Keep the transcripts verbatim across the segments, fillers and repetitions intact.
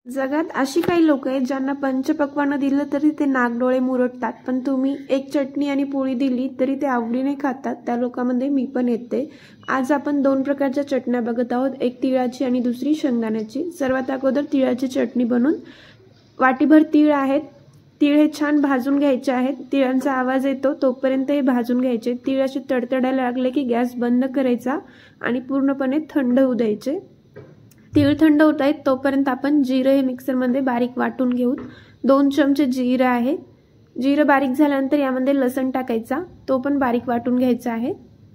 जगात अशी काही लोक आहेत ज्यांना पंचपक्वान्न दिलं तरी ते नागडोळे मुरडतात, पण तुम्ही एक चटणी आणि पोळी दिली तरी ते आवडीने खातात. त्या लोकांमध्ये मी पण येते. आज आपण दोन प्रकारच्या चटण्या बघत आहोत, एक तिळाची आणि दुसरी शेंगदाण्याची. सर्वात अगोदर तिळाची चटणी बनवून वाटीभर तीळ आहेत. तीळ हे छान भाजून घ्यायचे आहेत. तिळांचा आवाज येतो तोपर्यंत हे भाजून घ्यायचे. तीळ असे तडतडायला लागले की गॅस बंद करायचा आणि पूर्णपणे थंड होऊ द्यायचे. तीळ थंड होत आहेत तोपर्यंत आपण जिरे हे मिक्सरमध्ये बारीक वाटून घेऊ. दोन चमचे जिरे आहे. जिरे बारीक झाल्यानंतर यामध्ये लसण टाकायचा, तो पण बारीक वाटून घ्यायचा आहे.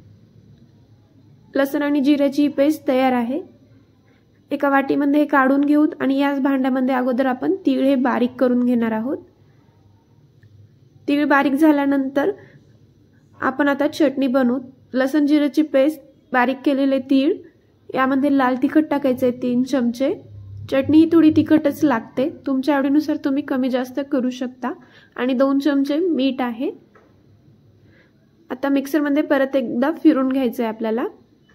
लसण आणि जिऱ्याची पेस्ट तयार आहे. एका वाटीमध्ये हे काढून घेऊ आणि याच भांड्यामध्ये अगोदर आपण तीळ हे बारीक करून घेणार आहोत. तीळ बारीक झाल्यानंतर आपण आता चटणी बनवू. लसण जिऱ्याची पेस्ट, बारीक केलेले तीळ, यामध्ये लाल तिखट टाकायचे तीन चमचे. चटणी ही थोडी तिखटच लागते, तुमच्या आवडीनुसार तुम्ही कमी जास्त करू शकता. आणि दोन चमचे मीठ आहे. आता मिक्सरमध्ये परत एकदा फिरून घ्यायचं आहे आपल्याला.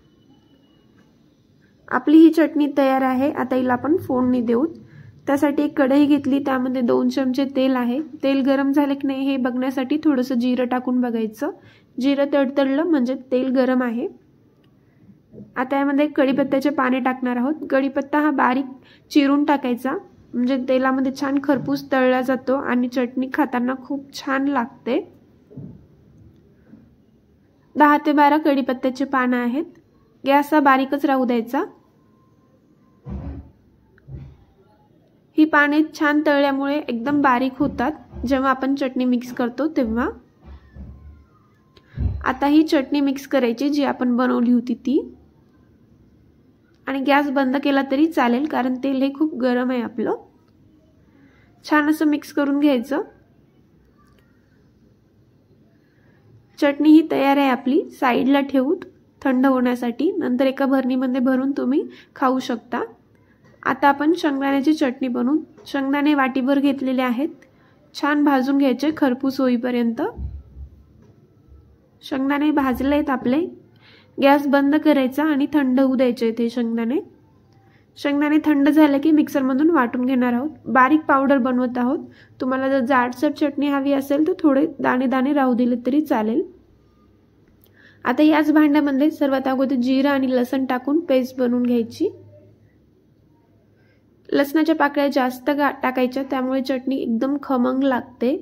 आपली ही चटणी तयार आहे. आता हिला आपण फोडणी देऊ. त्यासाठी एक कढई घेतली, त्यामध्ये दोन चमचे तेल आहे. तेल गरम झाले की नाही हे बघण्यासाठी थोडंसं जिरं टाकून बघायचं. जिरं तडतडलं म्हणजे तेल गरम आहे. आता यामध्ये कढीपत्त्याचे पाने टाकणार आहोत. कढीपत्ता हा बारीक चिरून टाकायचा, म्हणजे तेलामध्ये छान खरपूस तळला जातो आणि चटणी खाताना खूप छान लागते. दहा ते बारा कढीपत्त्याचे पानं आहेत. गॅस हा बारीकच राहू द्यायचा. ही पाने छान तळल्यामुळे एकदम बारीक होतात जेव्हा आपण चटणी मिक्स करतो तेव्हा. आता ही चटणी मिक्स करायची जी आपण बनवली होती ती, आणि गॅस बंद केला तरी चालेल कारण तेल हे खूप गरम आहे आपलं. छान असं मिक्स करून घ्यायचं. चटणी ही तयार आहे आपली. साईडला ठेवू थंड होण्यासाठी, नंतर एका भरणीमध्ये भरून तुम्ही खाऊ शकता. आता आपण शेंगदाण्याची चटणी बनवू. शेंगदाणे वाटीभर घेतलेले आहेत. छान भाजून घ्यायचे खरपूस होईपर्यंत. शेंगदाणे भाजले आहेत आपले. गॅस बंद करायचा आणि थंड होऊ द्यायचे ते शेंगदाणे. शेंगदाणे थंड झाले की मिक्सरमधून वाटून घेणार आहोत. बारीक पावडर बनवत आहोत. तुम्हाला जर जाडसर चटणी हवी असेल तर थोडे दाणे दाणे राहू दिले तरी चालेल. आता याच भांड्यामध्ये सर्वात अगोदर जिरं आणि लसण टाकून पेस्ट बनवून घ्यायची. लसणाच्या पाकळ्या जास्त टाकायच्या, त्यामुळे चटणी एकदम खमंग लागते.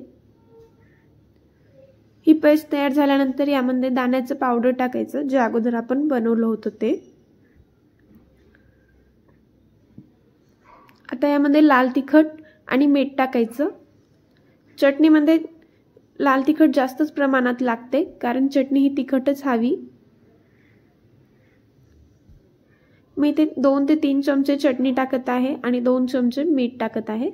ही पेस्ट तयार झाल्यानंतर यामध्ये दाण्याचं पावडर टाकायचं जे अगोदर आपण बनवलं होतं ते. आता यामध्ये लाल तिखट आणि मीठ टाकायचं. चटणीमध्ये लाल तिखट जास्तच प्रमाणात लागते कारण चटणी ही तिखटच हवी. मी ते दोन ते तीन चमचे चटणी टाकत आहे आणि दोन चमचे मीठ टाकत आहे.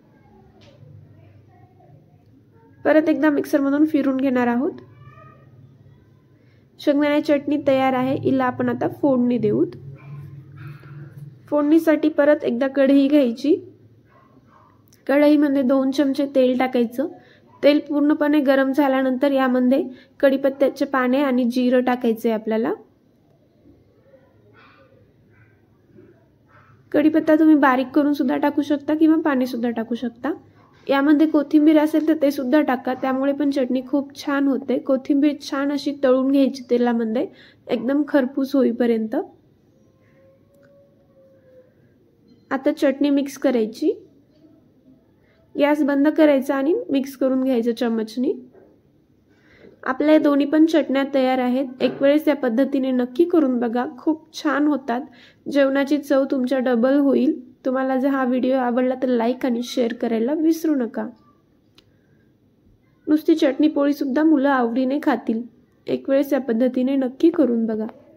परत एकदा मिक्सरमधून फिरून घेणार आहोत. शेंगदाण्याची चटणी तयार आहे. हिला आपण आता फोडणी देऊ. फोडणीसाठी परत एकदा कढई घ्यायची. कढईमध्ये दोन चमचे तेल टाकायचं. तेल पूर्णपणे गरम झाल्यानंतर यामध्ये कढीपत्त्याचे पाने आणि जिरं टाकायचे आपल्याला. कढीपत्ता तुम्ही बारीक करून सुद्धा टाकू शकता किंवा पाने सुद्धा टाकू शकता. यामध्ये कोथिंबीर असेल तर ते सुद्धा टाका, त्यामुळे पण चटणी खूप छान होते. कोथिंबीर छान अशी तळून घ्यायची तेलामध्ये एकदम खरपूस होईपर्यंत. आता चटणी मिक्स करायची. गॅस बंद करायचा आणि मिक्स करून घ्यायचं चम्मचनी. आपल्या दोन्ही पण चटण्या तयार आहेत. एक वेळेस या पद्धतीने नक्की करून बघा, खूप छान होतात. जेवणाची चव तुमच्या डबल होईल. तुम्हाला जर हा व्हिडिओ आवडला तर लाईक आणि शेअर करायला विसरू नका. नुसती चटणी पोळी सुद्धा मुलं आवडीने खातील. एक वेळेस या पद्धतीने नक्की करून बघा.